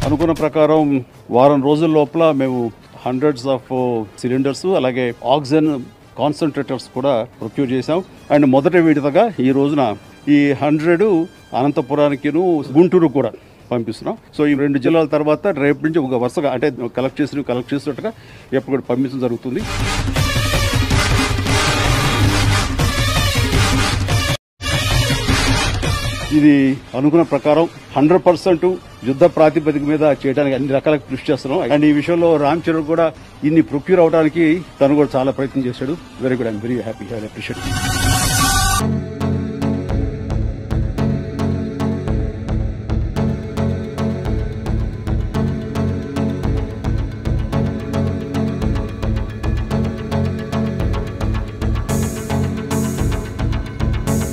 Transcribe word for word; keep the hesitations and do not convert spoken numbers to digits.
అనుకున్న ప్రకారం వారం రోజుల లోపల మేము హండ్రెడ్స్ ఆఫ్ సిలిండర్స్ అలాగే ఆక్సిజన్ కాన్సన్ట్రేటర్స్ కూడా ప్రొక్యూర్ చేశాం. అండ్ మొదటి విడతగా ఈ రోజున ఈ హండ్రెడ్ అనంతపురానికిను గుంటూరు కూడా పంపిస్తున్నాం. సో ఈ రెండు జిల్లాల తర్వాత రేపు నుంచి ఒక వరుసగా అంటే కలెక్ట్ చేసి కలెక్ట్ చేసినట్టుగా ఎప్పుడు పంపించడం జరుగుతుంది. ఇది అనుకున్న ప్రకారం హండ్రెడ్ పర్సెంట్ యుద్ధ ప్రాతిపదిక మీద చేయడానికి అన్ని రకాల కృషి చేస్తున్నాం. అండ్ ఈ విషయంలో రామ్ చరణ్ కూడా ఇన్ని ప్రొక్యూర్ అవడానికి తను కూడా చాలా ప్రయత్నం చేశాడు. Very good, I'm very happy, I appreciate.